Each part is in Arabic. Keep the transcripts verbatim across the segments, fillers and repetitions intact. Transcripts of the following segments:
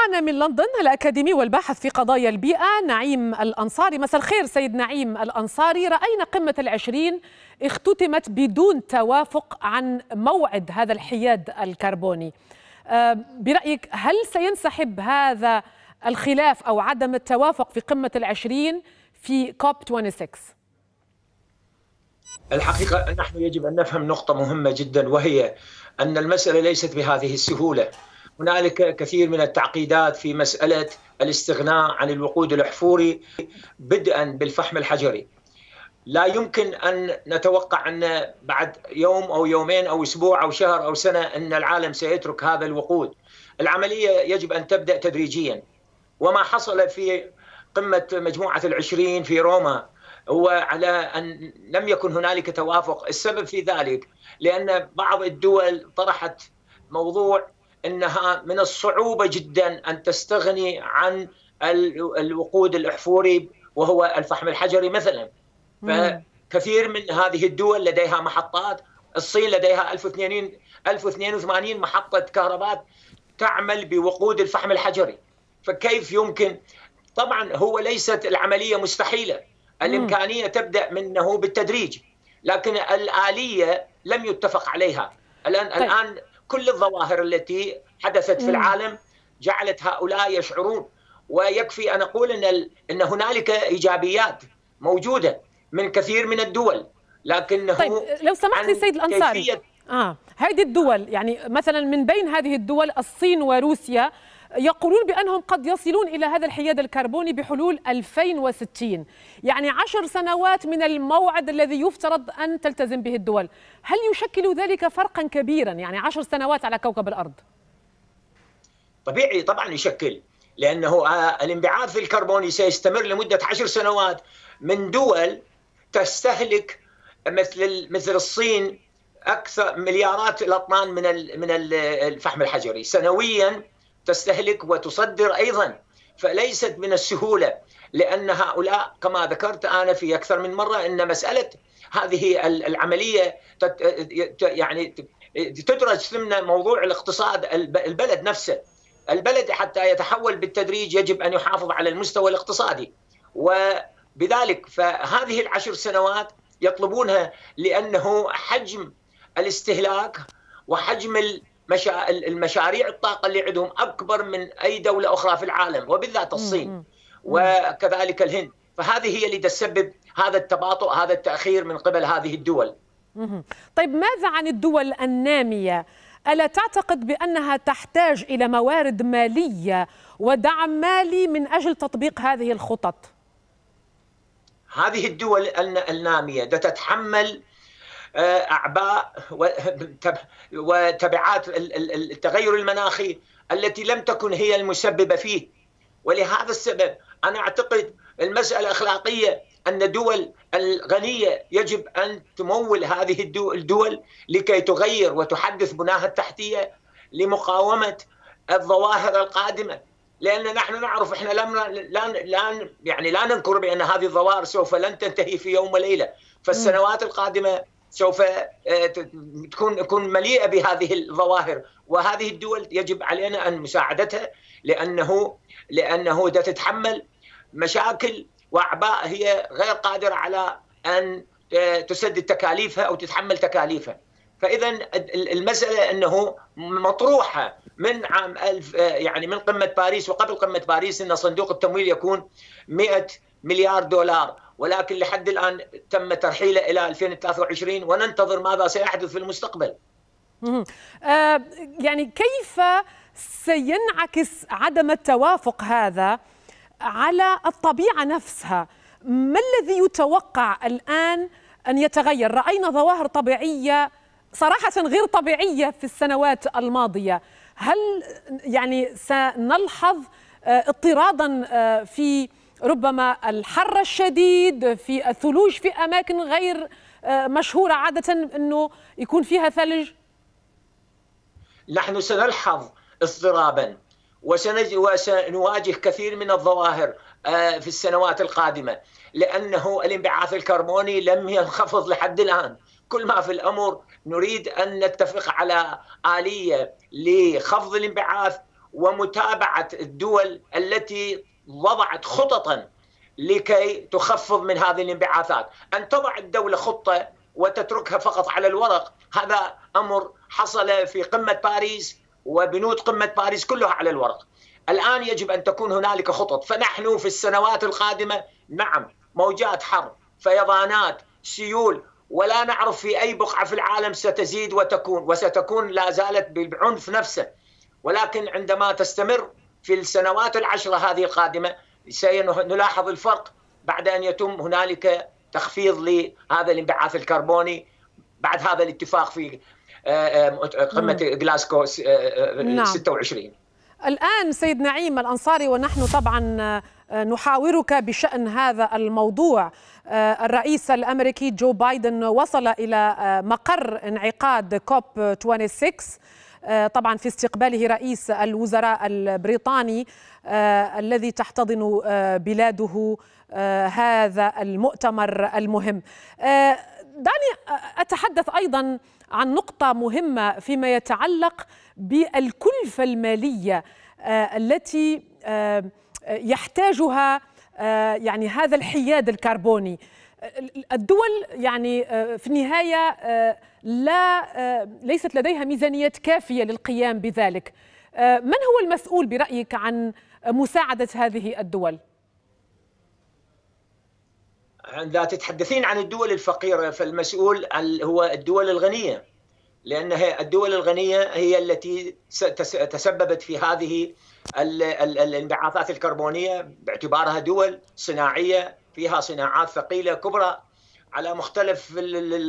معنا من لندن الأكاديمي والباحث في قضايا البيئة نعيم الأنصاري. مساء الخير سيد نعيم الأنصاري. رأينا قمة العشرين اختتمت بدون توافق عن موعد هذا الحياد الكربوني. برأيك هل سينسحب هذا الخلاف أو عدم التوافق في قمة العشرين في كوب ستة وعشرين؟ الحقيقة نحن يجب أن نفهم نقطة مهمة جدا، وهي أن المسألة ليست بهذه السهولة. هنالك كثير من التعقيدات في مسألة الاستغناء عن الوقود الأحفوري بدءا بالفحم الحجري. لا يمكن أن نتوقع أن بعد يوم أو يومين أو أسبوع أو شهر أو سنة أن العالم سيترك هذا الوقود. العملية يجب أن تبدأ تدريجيا، وما حصل في قمة مجموعة العشرين في روما هو على أن لم يكن هنالك توافق. السبب في ذلك لأن بعض الدول طرحت موضوع أنها من الصعوبة جدا أن تستغني عن الوقود الأحفوري وهو الفحم الحجري مثلا. فكثير من هذه الدول لديها محطات، الصين لديها ألف واثنين وثمانين محطة كهرباء تعمل بوقود الفحم الحجري. فكيف يمكن؟ طبعا هو ليست العملية مستحيلة، الإمكانية تبدأ منه بالتدريج، لكن الآلية لم يتفق عليها. الآن طيب. الآن كل الظواهر التي حدثت في العالم جعلت هؤلاء يشعرون، ويكفي أن أقول أن ان هنالك إيجابيات موجودة من كثير من الدول، لكنه طيب لو سمحت لي سيد الأنصاري، اه هذه الدول يعني مثلا من بين هذه الدول الصين وروسيا يقولون بأنهم قد يصلون إلى هذا الحياد الكربوني بحلول ألفين وستين، يعني عشر سنوات من الموعد الذي يفترض أن تلتزم به الدول. هل يشكل ذلك فرقا كبيرا؟ يعني عشر سنوات على كوكب الأرض. طبيعي طبعا يشكل، لأنه الانبعاث الكربوني سيستمر لمدة عشر سنوات من دول تستهلك مثل مثل الصين أكثر مليارات الأطنان من من الفحم الحجري سنويا تستهلك وتصدر أيضا. فليست من السهولة، لأن هؤلاء كما ذكرت أنا في أكثر من مرة أن مسألة هذه العملية يعني تدرج ضمن موضوع الاقتصاد البلد نفسه. البلد حتى يتحول بالتدريج يجب أن يحافظ على المستوى الاقتصادي، وبذلك فهذه العشر سنوات يطلبونها، لأنه حجم الاستهلاك وحجم المشاريع الطاقة اللي عندهم أكبر من أي دولة أخرى في العالم، وبالذات الصين وكذلك الهند. فهذه هي اللي تسبب هذا التباطؤ، هذا التأخير من قبل هذه الدول. طيب ماذا عن الدول النامية؟ ألا تعتقد بأنها تحتاج إلى موارد مالية ودعم مالي من أجل تطبيق هذه الخطط؟ هذه الدول النامية تتحمل أعباء وتبعات التغير المناخي التي لم تكن هي المسببة فيه، ولهذا السبب أنا أعتقد المسألة أخلاقية أن الدول الغنية يجب أن تمول هذه الدول لكي تغير وتحدث بناها التحتية لمقاومة الظواهر القادمة. لأن نحن نعرف، إحنا لا لا يعني لا ننكر بأن هذه الظواهر سوف لن تنتهي في يوم وليلة، فالسنوات القادمة سوف تكون تكون مليئة بهذه الظواهر، وهذه الدول يجب علينا أن مساعدتها، لأنه لأنه تتحمل مشاكل وأعباء هي غير قادرة على أن تسدد تكاليفها أو تتحمل تكاليفها. فإذا المسألة أنه مطروحة من عام ألف يعني من قمة باريس وقبل قمة باريس أن صندوق التمويل يكون مئة مليار دولار، ولكن لحد الآن تم ترحيله إلى ألفين وثلاثة وعشرين، وننتظر ماذا سيحدث في المستقبل. آه يعني كيف سينعكس عدم التوافق هذا على الطبيعة نفسها؟ ما الذي يتوقع الآن أن يتغير؟ رأينا ظواهر طبيعية صراحة غير طبيعية في السنوات الماضية. هل يعني سنلحظ اضطرادا في ربما الحر الشديد، في الثلوج في أماكن غير مشهورة عادة أنه يكون فيها ثلج؟ نحن سنلحظ اضطرابا وسنواجه كثير من الظواهر في السنوات القادمة، لأنه الانبعاث الكربوني لم ينخفض لحد الآن. كل ما في الأمر نريد أن نتفق على آلية لخفض الانبعاث ومتابعة الدول التي وضعت خططا لكي تخفض من هذه الانبعاثات. أن تضع الدولة خطة وتتركها فقط على الورق، هذا أمر حصل في قمة باريس وبنود قمة باريس كلها على الورق. الآن يجب أن تكون هنالك خطط. فنحن في السنوات القادمة نعم موجات حر، فيضانات، سيول، ولا نعرف في أي بقعة في العالم ستزيد وتكون وستكون لا زالت بالعنف نفسه، ولكن عندما تستمر في السنوات العشرة هذه القادمة سنلاحظ الفرق بعد أن يتم هنالك تخفيض لهذا الانبعاث الكربوني بعد هذا الاتفاق في قمة غلاسكو ستة وعشرين. الآن سيد نعيم الأنصاري، ونحن طبعا نحاورك بشأن هذا الموضوع، الرئيس الأمريكي جو بايدن وصل إلى مقر انعقاد كوب ستة وعشرين طبعا في استقباله رئيس الوزراء البريطاني الذي تحتضن بلاده هذا المؤتمر المهم. دعني أتحدث أيضا عن نقطة مهمة فيما يتعلق بالكلفة المالية التي يحتاجها يعني هذا الحياد الكربوني. الدول يعني في النهاية لا ليست لديها ميزانية كافية للقيام بذلك. من هو المسؤول برأيك عن مساعدة هذه الدول؟ إذا تتحدثين عن الدول الفقيرة فالمسؤول هو الدول الغنية، لأن الدول الغنية هي التي تسببت في هذه الانبعاثات الكربونية باعتبارها دول صناعية فيها صناعات ثقيلة كبرى على مختلف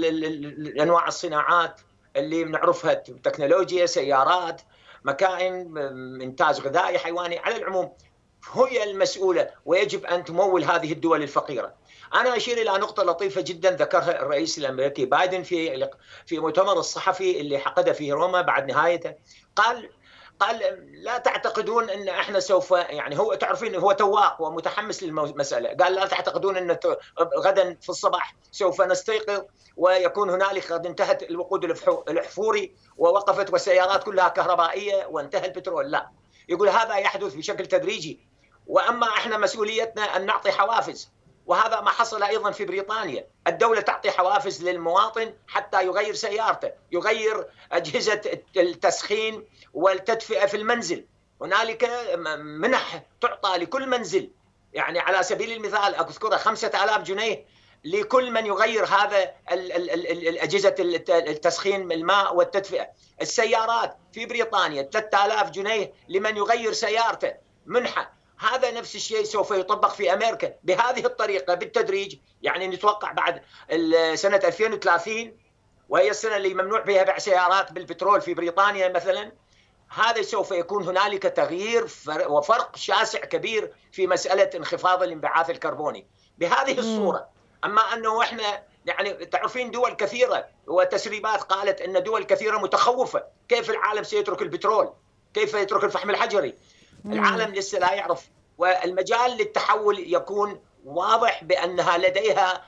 أنواع الصناعات اللي بنعرفها، تكنولوجيا، سيارات، مكائن، إنتاج غذائي، حيواني. على العموم هي المسؤولة ويجب أن تمول هذه الدول الفقيرة. أنا أشير إلى نقطة لطيفة جدا ذكرها الرئيس الأمريكي بايدن في في مؤتمر الصحفي اللي عقده في روما بعد نهايته. قال قال لا تعتقدون أن احنا سوف يعني هو تعرفين هو تواق ومتحمس للمسألة. قال لا تعتقدون أن غدا في الصباح سوف نستيقظ ويكون هنالك قد انتهت الوقود الأحفوري ووقفت والسيارات كلها كهربائية وانتهى البترول. لا، يقول هذا يحدث بشكل تدريجي، وأما احنا مسؤوليتنا أن نعطي حوافز، وهذا ما حصل أيضا في بريطانيا. الدولة تعطي حوافز للمواطن حتى يغير سيارته، يغير أجهزة التسخين والتدفئة في المنزل. هنالك منح تعطى لكل منزل، يعني على سبيل المثال أذكرها خمسة آلاف جنيه لكل من يغير هذا الأجهزة التسخين الماء والتدفئة. السيارات في بريطانيا ثلاثة آلاف جنيه لمن يغير سيارته منحة. هذا نفس الشيء سوف يطبق في أمريكا بهذه الطريقة بالتدريج. يعني نتوقع بعد سنة ألفين وثلاثين وهي السنة اللي ممنوع فيها بيع سيارات بالبترول في بريطانيا مثلا، هذا سوف يكون هنالك تغيير وفرق شاسع كبير في مسألة انخفاض الانبعاث الكربوني بهذه الصورة. أما أنه إحنا يعني تعرفين دول كثيرة وتسريبات قالت أن دول كثيرة متخوفة كيف العالم سيترك البترول، كيف يترك الفحم الحجري. العالم لسه لا يعرف، والمجال للتحول يكون واضح بأنها لديها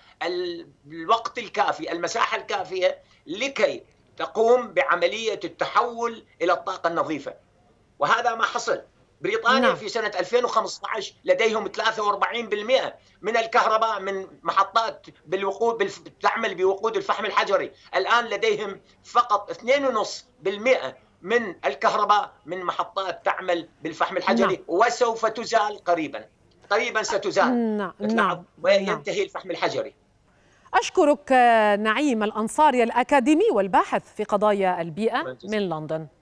الوقت الكافي، المساحة الكافية لكي تقوم بعملية التحول إلى الطاقة النظيفة، وهذا ما حصل. بريطانيا نعم. في سنة ألفين وخمسة عشر لديهم ثلاثة وأربعين بالمئة من الكهرباء من محطات بالوقود تعمل بوقود الفحم الحجري. الآن لديهم فقط اثنين فاصلة خمسة بالمئة من الكهرباء من محطات تعمل بالفحم الحجري. نعم. وسوف تزال قريبا قريبا ستزال. نعم. نعم. وينتهي نعم. الفحم الحجري. أشكرك نعيم الأنصاري الأكاديمي والباحث في قضايا البيئة من لندن.